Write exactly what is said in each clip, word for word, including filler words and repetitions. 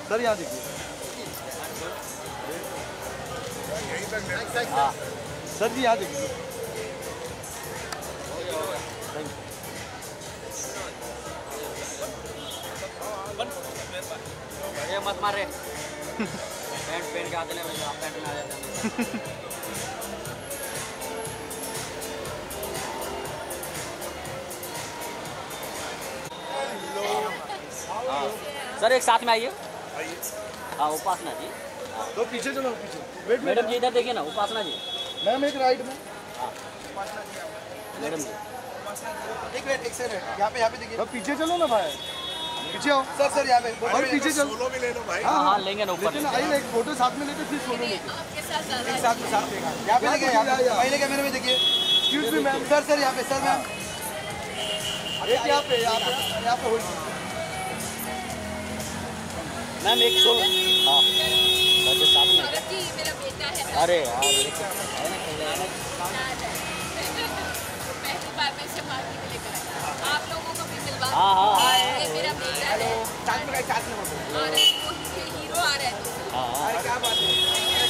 Sir यहाँ देखिए। हाँ सर जी यहाँ देखिए। ये मत मारे। पैंट पहन के आते हैं आप पैंट में आ जाते हैं। हाँ सर एक साथ में आइए। हाँ उपासना जी। तो पीछे चलो पीछे। वेट मैडम जी इधर देखिए ना उपासना जी। मैम एक राइट में। हाँ मैडम जी एक मिनट एक सेकंड यहाँ पे यहाँ पे देखिए। तो पीछे चलो ना भाई। पीछे आओ सर सर यहाँ पे और पीछे चलो। सोलो भी ले लो भाई। हाँ हाँ लेंगे ना ऊपर। आइए एक फोटो साथ में लेते फिर सोलो लेते। एक साथ में साथ लेगा। यहाँ पे देखिए पहले कैमरे में देखिए। Excuse me ma'am. Sir sir यहाँ पे सर मैम। एक यहाँ पे यहाँ पे यहाँ पे होल्ड। मैम एक सोलो। हाँ सर साथ में। मेरा बेटा है। अरे यार पहली बार मैं इसे मार्केट में लेकर आया। आप लोगों को भी मिलवा। हाँ हाँ ये मेरा बेटा है। साथ में साथ में हो। और वो हीरो आ रहा है। हाँ अरे क्या बात है।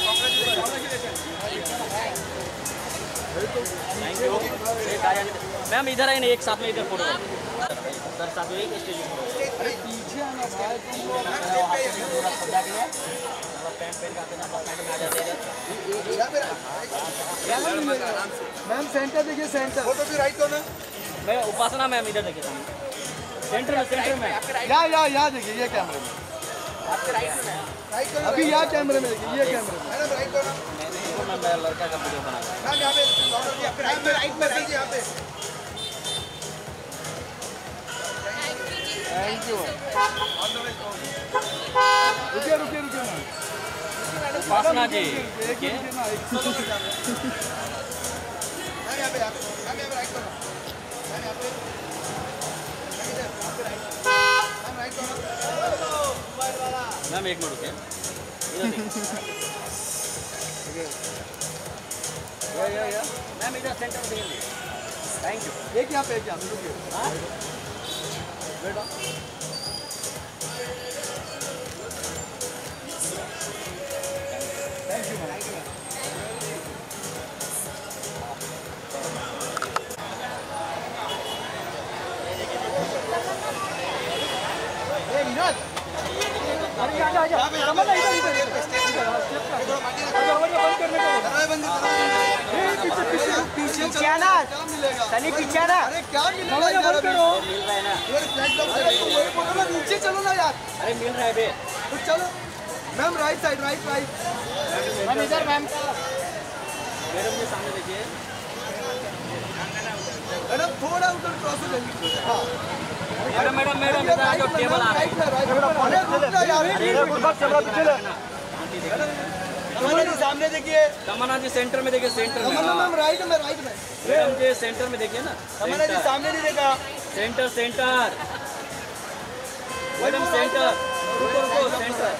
Thank you. मैम इधर आए ना एक साथ में इधर फोटो सर साथ में एक स्टेज अरे पीछे आना भाई तुम लोग। पैंट पहन के आते हैं पैंट में आ जाते हैं। मैम सेंटर देखिए सेंटर। फोटो भी राइट करो ना। मैं उपासना मैम इधर देखिए सामने सेंटर में सेंटर में या या यहाँ देखिए ये कैमरे में। आपके राइट में राइट करो अभी यहाँ कैमरे में देखिए ये कैमरे में। मैडम राइट करो ना। मैं लड़का का वीडियो बना मैम यहाँ पे आपके राइट में राइट में देखिए यहाँ पे। Thank you. रुकिए रुकिए रुकिए मैम। उपासना जी एक ही रुकिए ना एक। मैम यहाँ पे यहाँ पे मैम यहाँ पे राइट करो। मैम यहाँ पे इधर यहाँ पे राइट। मैम राइट करो। मैम एक मिनट रुकिए या या या मैम इधर सेंटर में देखिए। Thank you. एक यहाँ पे एक यहाँ पे रुकिए। बेटा थैंक यू मैम। ए विनोद अरे यहाँ आ जा। रमन इधर इधर बंद करने का। बंद पीछे पीछे पीछे क्या ना सनी पीछे ना। अरे क्या मिलेगा बंद करो। मिल रहा है ना। अरे वही बोलो ना नीचे चलो ना यार। अरे मिल रहा है बे। तो चलो ma'am right side right right. Ma'am इधर मैम। मैडम के सामने देखिए। मैडम थोड़ा उधर क्रॉस हो जाइए। हाँ मैडम मैडम मैडम इधर आ जाओ टेबल आ रहा है। तमन्ना जी सामने देखिए। तमन्ना जी सेंटर में देखिए सेंटर में। तमन्ना मैम राइट में राइट में। मैडम जी सेंटर में देखिए ना। तमन्ना जी सामने नहीं देखा। सेंटर सेंटर मैडम सेंटर रुको रुको सेंटर।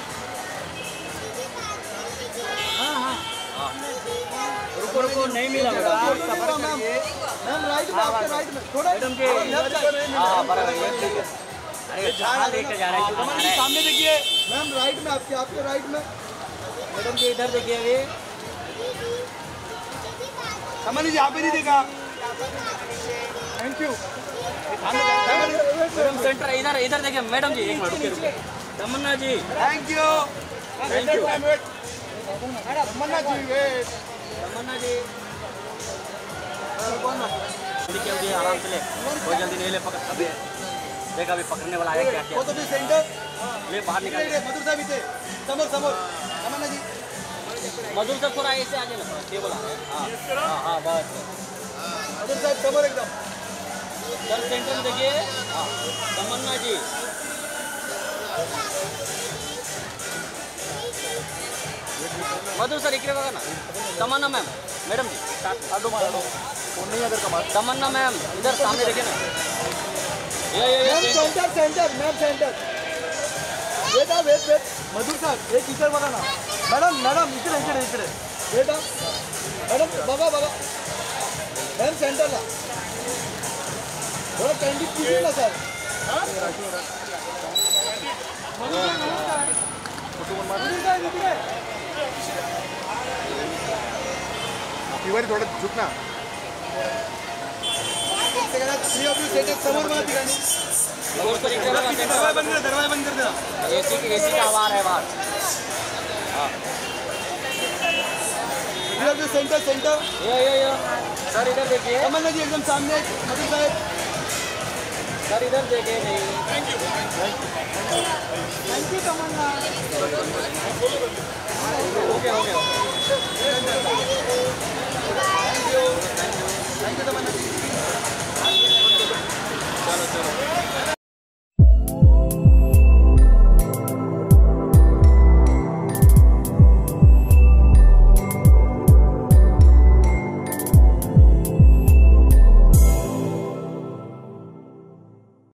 हाँ हाँ रुको रुको नहीं मिला मैडम। मैम राइट में आपके राइट में थोड़ा। मैडम के हाँ बराबर ये ठीक है। अरे जहाँ लेकर जा रहा है तमन्ना जी सामने देखिए। मैम राइट में आपके आपके राइट में। मैडम जी इधर देखिए अभी। तमन्ना जी यहाँ पे नहीं देखा। Thank you. मैडम सेंटर इधर इधर देखिए मैडम जी एक मिनट रुकिए रुकिए। Tamanna ji thank you thank you. Tamanna ji wait. Tamanna ji देखिए अभी आराम से ले कोई जल्दी नहीं ले पकड़ अभी देख अभी पकड़ने वाला है क्या क्या। वो तो भी सेंटर ले बाहर निकाल। मधुर साहब इथे समोर समोर। तमन्ना जी मधुर साहब थोड़ा ऐसे आ जाए ना टेबल आ रहा है। हाँ हाँ बस मधुर साहब समोर एकदम। सर सेंटर में देखिए। हाँ तमन्ना जी मधुर सर इकडे बघा ना। तमन्ना मैम मैडम जी आडो मारो फोन नहीं अगर कमाल। तमन्ना मैम इधर सामने देखिए ना। ये ये मैम ये centre centre ma'am centre. Wait आ वेट वेट मधुर साहब एक इधर बघा ना। मॅडम मॅडम इकडे इकडे इकडे वेट आ मॅडम बघा बघा मैम सेंटरला थोड़ा कैंडी कीजिए ना सर। हाँ तिवारी थोडं झुक ना. थ्री ऑफ यू सेट समोर बघा ठिकाणी. दरवाजा बंद कर, दरवाजा बंद कर दे. एसी की एसी का आवाज है बाहर. Three of you centre centre. ये ये ये सर इधर देखिए. कमल जी एकदम सामने. मधुर साहब सर इधर देखिए. नहीं thank you thank you Tamanna. Okay okay thank you thank you Tamannaah.